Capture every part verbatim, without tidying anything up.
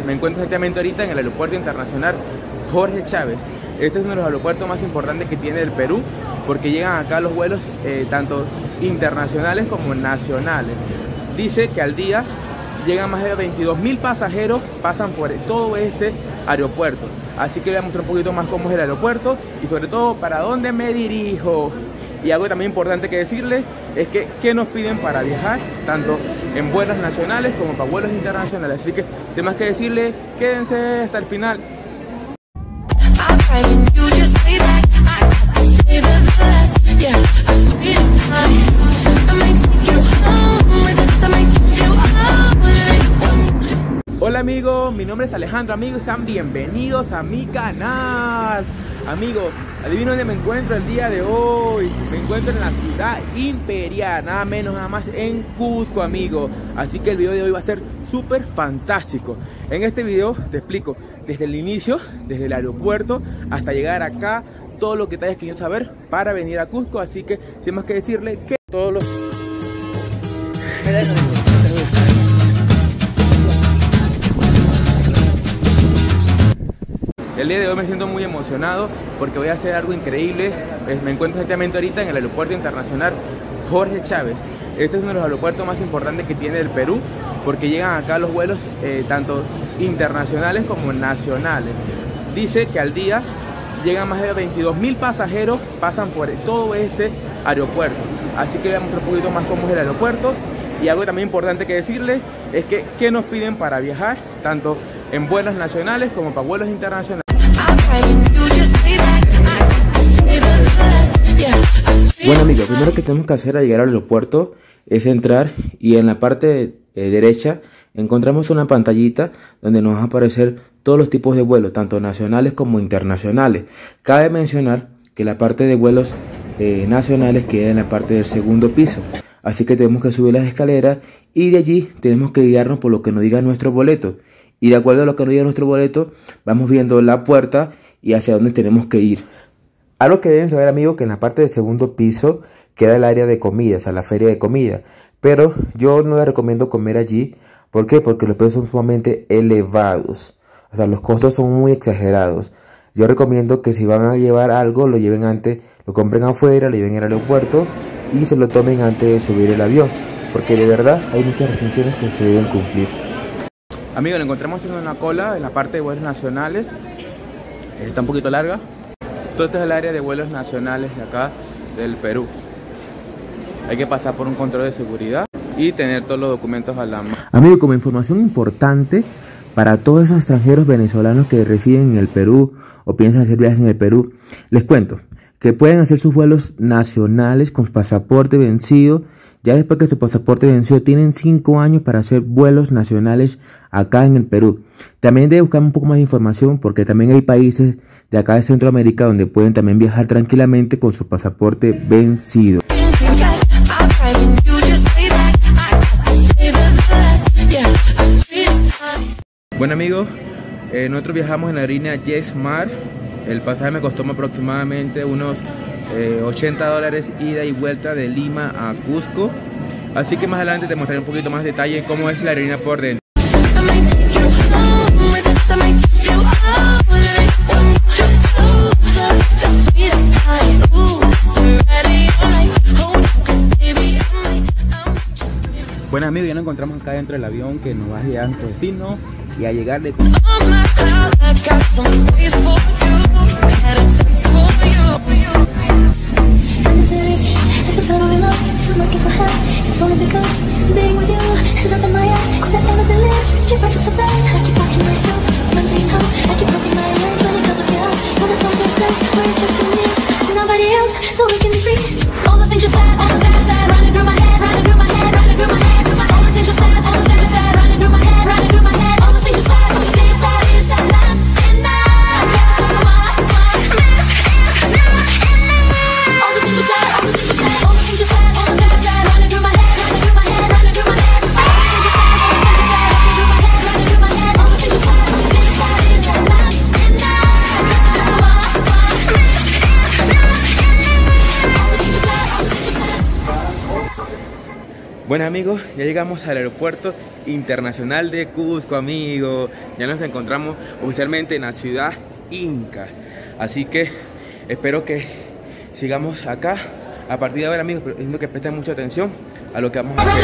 me encuentro exactamente ahorita en el Aeropuerto Internacional Jorge Chávez. Este es uno de los aeropuertos más importantes que tiene el Perú, porque llegan acá los vuelos eh, tanto internacionales como nacionales. Dice que al día llegan más de veintidós mil pasajeros, pasan por todo este aeropuerto. Así que voy a mostrar un poquito más cómo es el aeropuerto y sobre todo para dónde me dirijo. Y algo también importante que decirles es que qué nos piden para viajar, tanto en vuelos nacionales como para vuelos internacionales. Así que sin más que decirles, quédense hasta el final. Hola amigos, mi nombre es Alejandro, amigos, sean bienvenidos a mi canal. Amigos, adivinen dónde me encuentro el día de hoy. Me encuentro en la ciudad imperial, nada menos nada más en Cusco, amigos. Así que el video de hoy va a ser súper fantástico. En este video te explico desde el inicio, desde el aeropuerto hasta llegar acá, todo lo que te hayas querido saber para venir a Cusco. Así que sin más que decirle que todos los... El día de hoy me siento muy emocionado porque voy a hacer algo increíble. Me encuentro exactamente ahorita en el Aeropuerto Internacional Jorge Chávez. Este es uno de los aeropuertos más importantes que tiene el Perú, porque llegan acá los vuelos eh, tanto internacionales como nacionales. Dice que al día llegan más de veintidós mil pasajeros, pasan por todo este aeropuerto. Así que voy a mostrar un poquito más cómo es el aeropuerto. Y algo también importante que decirles es que qué nos piden para viajar, tanto en vuelos nacionales como para vuelos internacionales. Bueno amigos, lo primero que tenemos que hacer al llegar al aeropuerto es entrar y en la parte eh, derecha encontramos una pantallita donde nos va a aparecer todos los tipos de vuelos, tanto nacionales como internacionales. Cabe mencionar que la parte de vuelos eh, nacionales queda en la parte del segundo piso, así que tenemos que subir las escaleras y de allí tenemos que guiarnos por lo que nos diga nuestro boleto. Y de acuerdo a lo que nos diga nuestro boleto, vamos viendo la puerta y hacia dónde tenemos que ir. Algo que deben saber amigos, que en la parte del segundo piso queda el área de comidas, o sea, la feria de comida. Pero yo no les recomiendo comer allí. ¿Por qué? Porque los precios son sumamente elevados. O sea, los costos son muy exagerados. Yo recomiendo que si van a llevar algo, lo lleven antes, lo compren afuera, lo lleven al aeropuerto y se lo tomen antes de subir el avión. Porque de verdad hay muchas restricciones que se deben cumplir. Amigos, lo encontramos en una cola en la parte de vuelos nacionales. Está un poquito larga. Todo esto es el área de vuelos nacionales de acá del Perú. Hay que pasar por un control de seguridad y tener todos los documentos a la mano. Amigos, como información importante para todos esos extranjeros venezolanos que residen en el Perú o piensan hacer viajes en el Perú, les cuento que pueden hacer sus vuelos nacionales con pasaporte vencido. Ya después que su pasaporte venció, tienen cinco años para hacer vuelos nacionales acá en el Perú. También deben buscar un poco más de información porque también hay países de acá de Centroamérica donde pueden también viajar tranquilamente con su pasaporte vencido. Bueno amigos, eh, nosotros viajamos en la línea JetSmart. El pasaje me costó aproximadamente unos eh, ochenta dólares ida y vuelta de Lima a Cusco. Así que más adelante te mostraré un poquito más detalle cómo es la aerolínea por dentro. Bueno amigos, ya nos encontramos acá dentro del avión que nos va a guiar a nuestro destino y a llegar de... Bueno amigos, ya llegamos al aeropuerto internacional de Cusco, amigos. Ya nos encontramos oficialmente en la ciudad Inca. Así que espero que sigamos acá a partir de ahora, amigos, pero es que presten mucha atención a lo que vamos a hacer.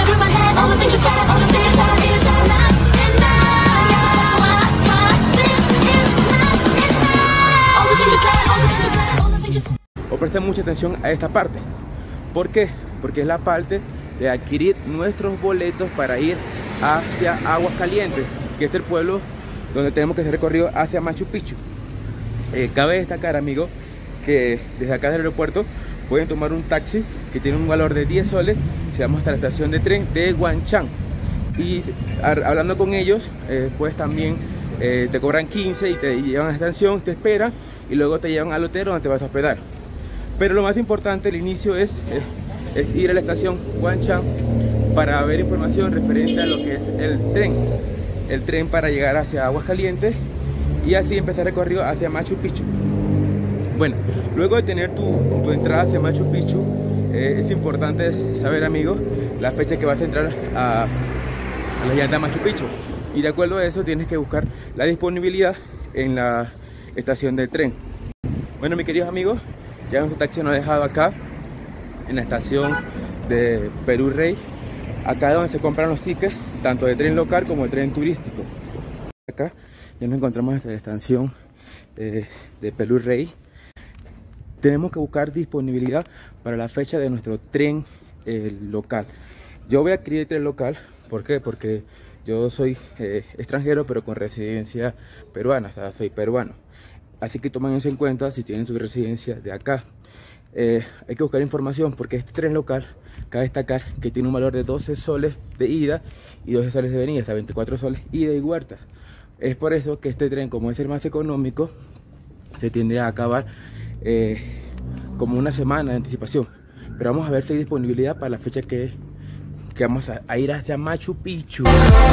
O presten mucha atención a esta parte. ¿Por qué? Porque es la parte de adquirir nuestros boletos para ir hacia Aguascalientes, que es el pueblo donde tenemos que hacer recorrido hacia Machu Picchu. Eh, cabe destacar, amigos, que desde acá del aeropuerto pueden tomar un taxi que tiene un valor de diez soles, se vamos hasta la estación de tren de Huanchán. Y hablando con ellos, eh, pues también eh, te cobran quince y te llevan a la estación, te esperan y luego te llevan al hotel donde te vas a hospedar. Pero lo más importante, el inicio es... Eh, es ir a la estación Huanchán para ver información referente a lo que es el tren el tren para llegar hacia Aguascalientes y así empezar el recorrido hacia Machu Picchu. Bueno, luego de tener tu, tu entrada hacia Machu Picchu, eh, es importante saber, amigos, la fecha que vas a entrar a, a la llanta Machu Picchu, y de acuerdo a eso tienes que buscar la disponibilidad en la estación del tren. Bueno, mis queridos amigos, ya nuestro taxi nos ha dejado acá en la estación de Perú Rey, acá es donde se compran los tickets tanto de tren local como de tren turístico. Acá ya nos encontramos en la estación eh, de Perú Rey. Tenemos que buscar disponibilidad para la fecha de nuestro tren eh, local. Yo voy a adquirir el tren local, ¿por qué? Porque yo soy eh, extranjero pero con residencia peruana, o sea, soy peruano. Así que tomen eso en cuenta si tienen su residencia de acá. Eh, hay que buscar información porque este tren local, cabe destacar que tiene un valor de doce soles de ida y doce soles de venida, hasta veinticuatro soles ida y vuelta. Es por eso que este tren, como es el más económico, se tiende a acabar eh, como una semana de anticipación. Pero vamos a ver si hay disponibilidad para la fecha que, que vamos a, a ir hacia Machu Picchu.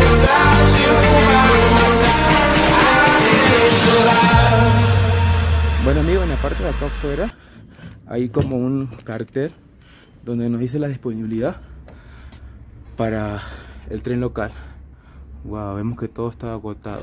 Bueno amigos, en la parte de acá afuera hay como un cartel donde nos dice la disponibilidad para el tren local. Wow, vemos que todo está agotado.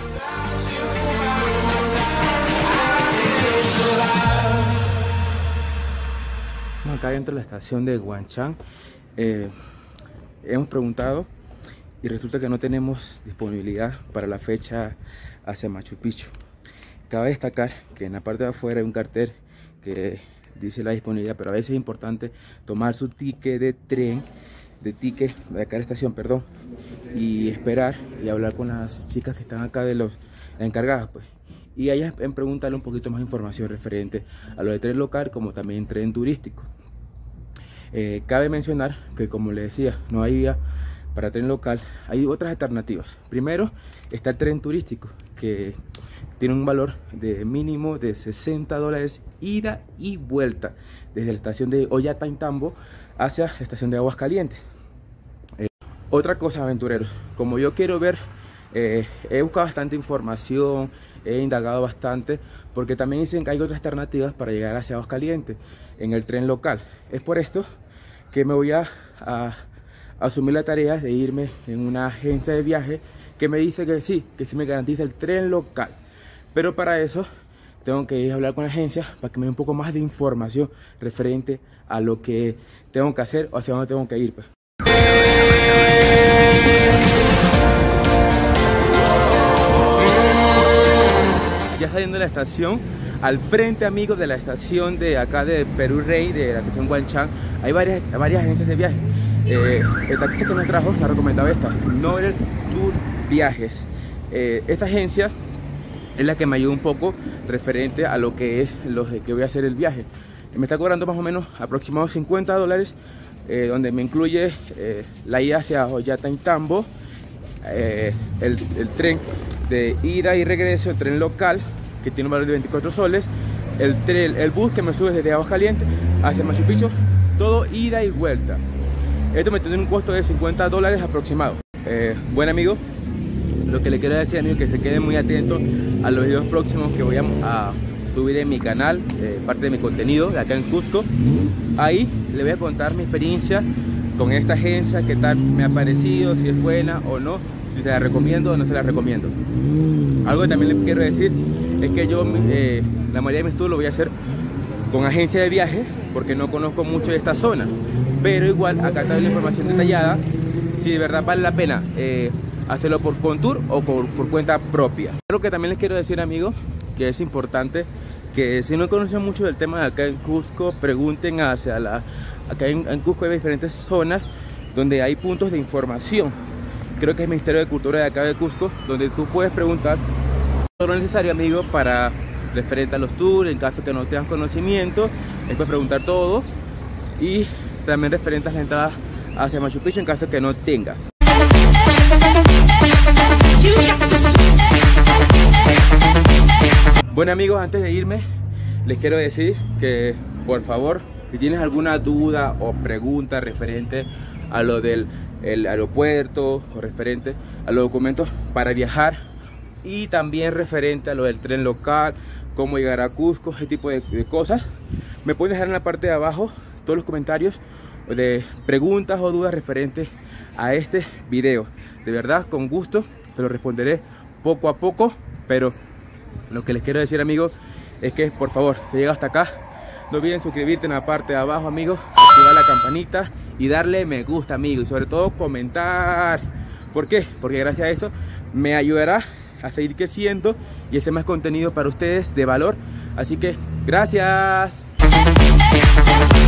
Acá dentro de la estación de Huanchán eh, hemos preguntado y resulta que no tenemos disponibilidad para la fecha hacia Machu Picchu. Cabe destacar que en la parte de afuera hay un cartel que dice la disponibilidad, pero a veces es importante tomar su ticket de tren, de ticket de acá a la estación, perdón, y esperar y hablar con las chicas que están acá de los encargadas, pues, y a ellas en preguntarle un poquito más información referente a lo de tren local como también tren turístico. Eh, cabe mencionar que, como les decía, no hay vía para tren local, hay otras alternativas. Primero está el tren turístico, que tiene un valor de mínimo de sesenta dólares ida y vuelta desde la estación de Ollantaytambo hacia la estación de Aguascalientes. Eh, otra cosa, aventureros, como yo quiero ver, eh, he buscado bastante información, he indagado bastante, porque también dicen que hay otras alternativas para llegar hacia Aguascalientes en el tren local. Es por esto que me voy a, a, a asumir la tarea de irme en una agencia de viaje que me dice que sí, que sí me garantiza el tren local. Pero para eso tengo que ir a hablar con la agencia para que me dé un poco más de información referente a lo que tengo que hacer o hacia dónde tengo que ir, pues. Ya saliendo de la estación, al frente, amigos, de la estación de acá de Perú Rey, de la estación Huanchán, hay varias, varias agencias de viaje. Eh, el taxista que nos trajo nos recomendaba esta, Novel Tour Viajes. Eh, esta agencia es la que me ayuda un poco referente a lo que es lo de que voy a hacer el viaje. Me está cobrando más o menos aproximadamente cincuenta dólares, eh, donde me incluye eh, la ida hacia Ollantaytambo, eh, el, el tren de ida y regreso, el tren local que tiene un valor de veinticuatro soles, el, tren, el bus que me sube desde Aguascalientes hacia Machu Picchu, todo ida y vuelta. Esto me tiene un costo de cincuenta dólares aproximado. Eh, buen amigo, lo que le quiero decir, amigo, que se queden muy atentos a los videos próximos que voy a, a subir en mi canal, eh, parte de mi contenido de acá en Cusco. Ahí les voy a contar mi experiencia con esta agencia, qué tal me ha parecido, si es buena o no, si se la recomiendo o no se la recomiendo. Algo que también les quiero decir es que yo eh, la mayoría de mis tours lo voy a hacer con agencia de viaje, porque no conozco mucho de esta zona, pero igual acá está la información detallada, si de verdad vale la pena eh, hacerlo por Contour o por, por cuenta propia. Lo que también les quiero decir, amigos, que es importante que si no conocen mucho del tema de acá en Cusco, pregunten hacia la... Acá en, en Cusco hay diferentes zonas donde hay puntos de información. Creo que es el Ministerio de Cultura de acá de Cusco, donde tú puedes preguntar todo lo necesario, amigo, para referente a los tours, en caso que no tengas conocimiento, puedes preguntar todo, y también referente a las entradas hacia Machu Picchu en caso que no tengas. Bueno, amigos, antes de irme les quiero decir que por favor, si tienes alguna duda o pregunta referente a lo del el aeropuerto o referente a los documentos para viajar, y también referente a lo del tren local, cómo llegar a Cusco, ese tipo de, de cosas, me pueden dejar en la parte de abajo todos los comentarios de preguntas o dudas referentes a este video. De verdad, con gusto se lo responderé poco a poco, pero lo que les quiero decir, amigos, es que por favor, si llegas hasta acá, no olviden suscribirte en la parte de abajo, amigos, activar la campanita y darle me gusta, amigos, y sobre todo comentar. ¿Por qué? Porque gracias a esto me ayudará a seguir creciendo y hacer más contenido para ustedes de valor. Así que gracias.